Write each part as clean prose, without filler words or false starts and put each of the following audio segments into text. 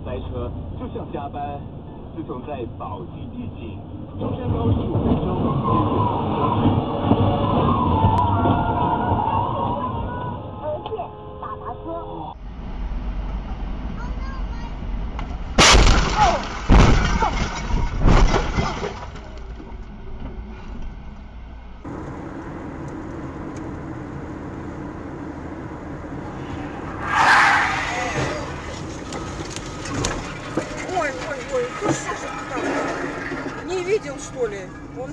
塞车就像加班。自从在宝鸡地景中山高15分钟接近5公而且大巴车。 Ой, ты что же там? Не видел, что ли? Он...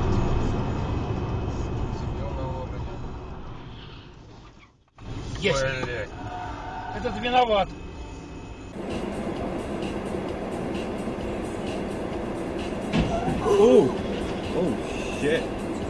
Есть! Этот виноват! Oh! Oh, shit!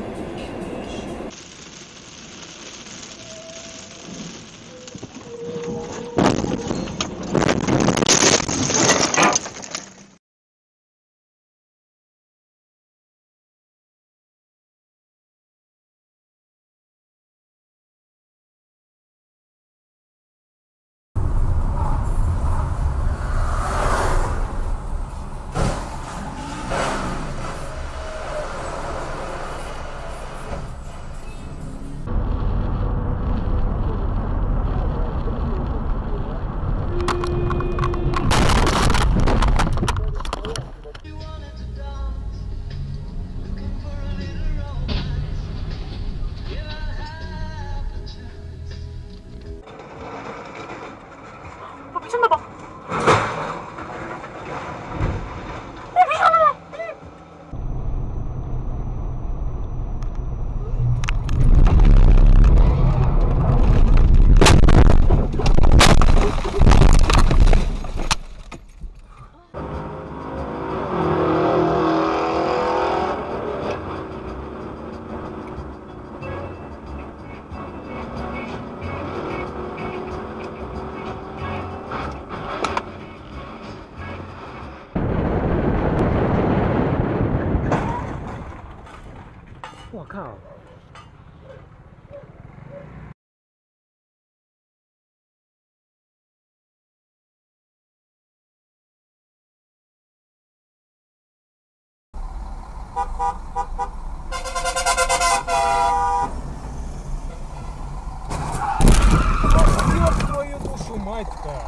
我靠！ Ёб твою душу, мать-то!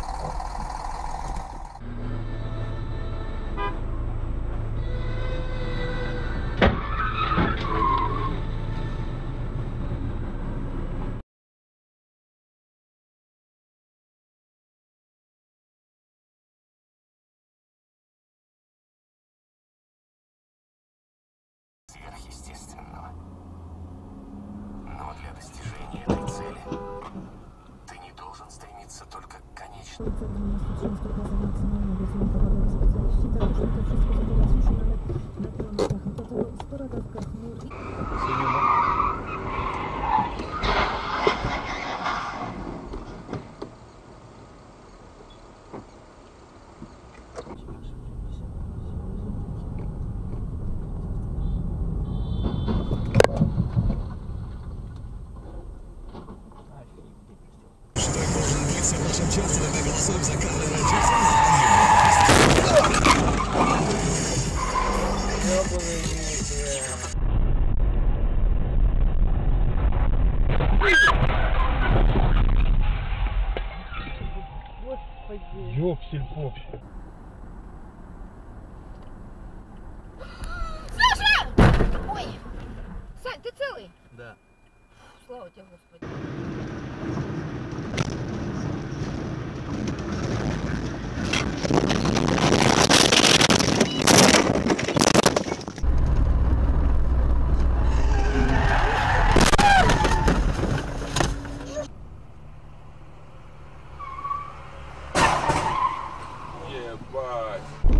Сверхъестественного. Но для достижения этой цели ты не должен стремиться только к конечному. Ваше чувство, мы голосуем за кадровое Ёпсель-попсель. Саша! Ой! Сань, ты целый? Да. Слава тебе, Господи. Ебать!